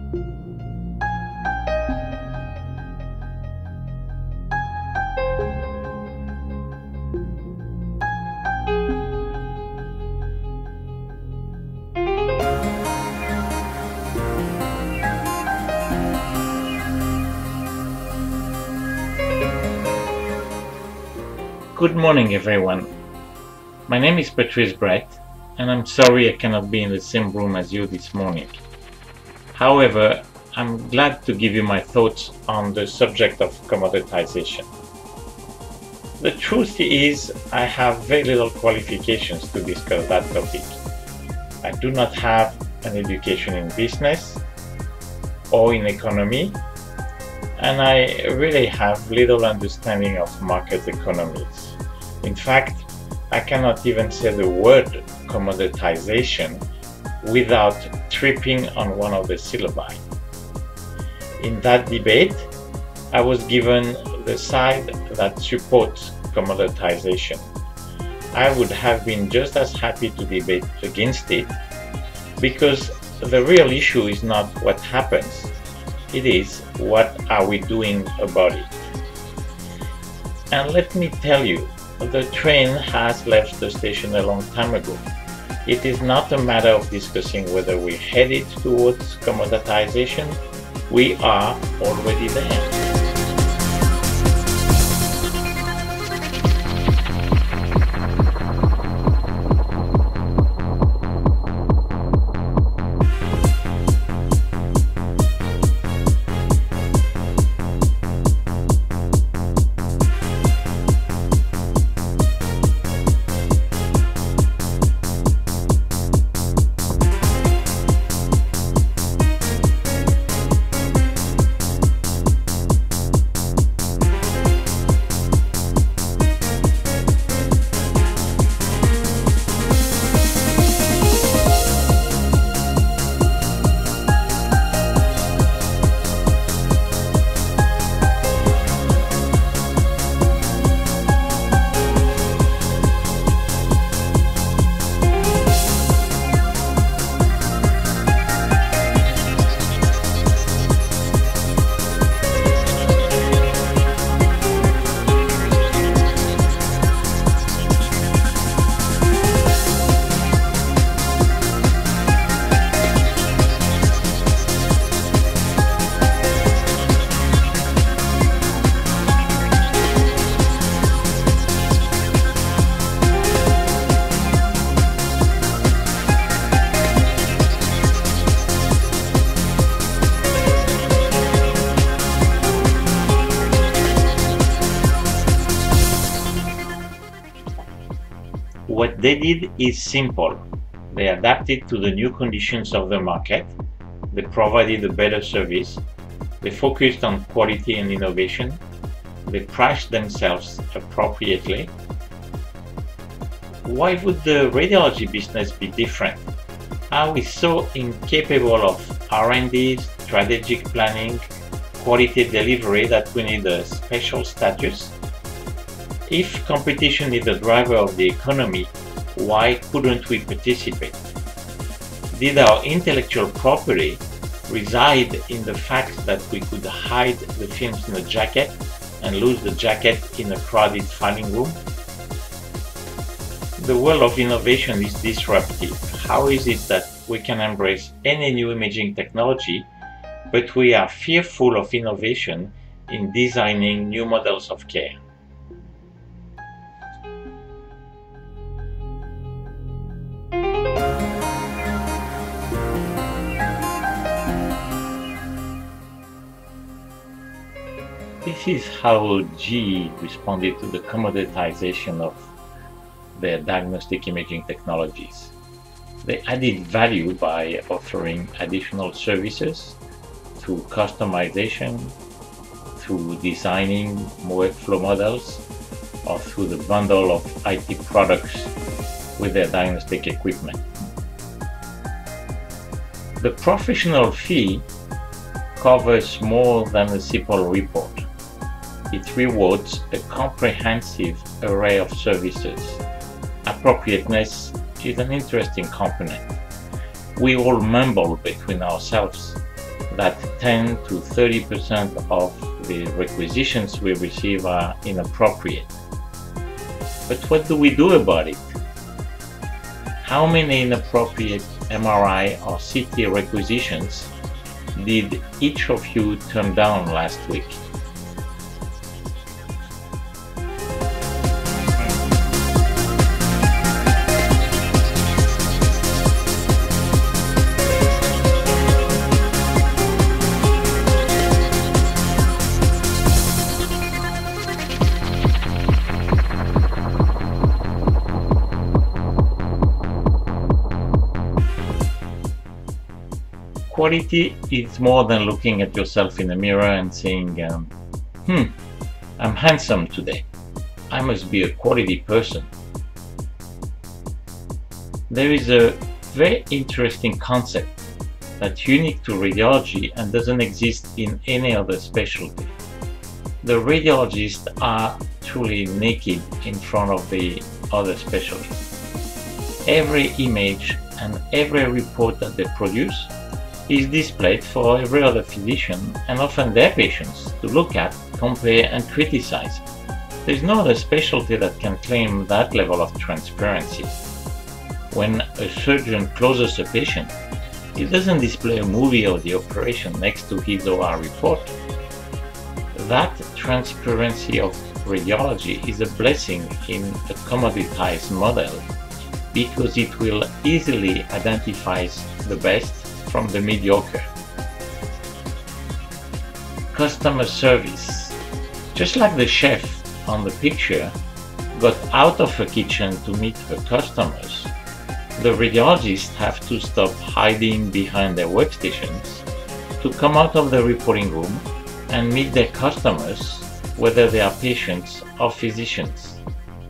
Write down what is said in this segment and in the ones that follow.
Good morning, everyone. My name is Patrice Brett, and I'm sorry I cannot be in the same room as you this morning. However, I'm glad to give you my thoughts on the subject of commoditization. The truth is, I have very little qualifications to discuss that topic. I do not have an education in business or in economy, and I really have little understanding of market economies. In fact, I cannot even say the word commoditization without tripping on one of the syllabi. In that debate, I was given the side that supports commoditization. I would have been just as happy to debate against it, because the real issue is not what happens, it is what are we doing about it. And let me tell you, the train has left the station a long time ago. It is not a matter of discussing whether we're headed towards commoditization. We are already there. What they did is simple. They adapted to the new conditions of the market. They provided a better service. They focused on quality and innovation. They priced themselves appropriately. Why would the radiology business be different? Are we so incapable of R&D, strategic planning, quality delivery that we need a special status? If competition is the driver of the economy, why couldn't we participate? Did our intellectual property reside in the fact that we could hide the films in a jacket and lose the jacket in a crowded filing room? The world of innovation is disruptive. How is it that we can embrace any new imaging technology, but we are fearful of innovation in designing new models of care? This is how GE responded to the commoditization of their diagnostic imaging technologies. They added value by offering additional services through customization, through designing workflow models, or through the bundle of IT products with their diagnostic equipment. The professional fee covers more than a simple report. It rewards a comprehensive array of services. Appropriateness is an interesting component. We all mumble between ourselves that 10 to 30% of the requisitions we receive are inappropriate. But what do we do about it? How many inappropriate MRI or CT requisitions did each of you turn down last week? Quality is more than looking at yourself in the mirror and saying, I'm handsome today. I must be a quality person. There is a very interesting concept that's unique to radiology and doesn't exist in any other specialty. The radiologists are truly naked in front of the other specialties. Every image and every report that they produce is displayed for every other physician and often their patients to look at, compare and criticize. There is no other specialty that can claim that level of transparency. When a surgeon closes a patient, he doesn't display a movie of the operation next to his or her report. That transparency of radiology is a blessing in a commoditized model because it will easily identify the best from the mediocre. Customer service. Just like the chef on the picture got out of her kitchen to meet her customers, the radiologists have to stop hiding behind their workstations to come out of the reporting room and meet their customers, whether they are patients or physicians.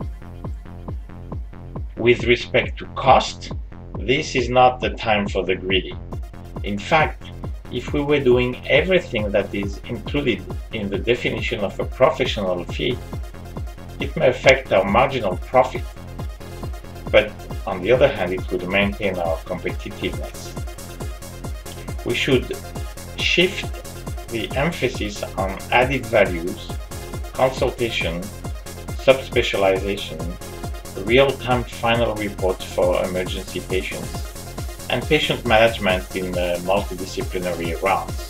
With respect to cost, this is not the time for the greedy. In fact, if we were doing everything that is included in the definition of a professional fee, it may affect our marginal profit, but on the other hand, it would maintain our competitiveness. We should shift the emphasis on added values, consultation, subspecialization, real-time final reports for emergency patients, and patient management in multidisciplinary rounds.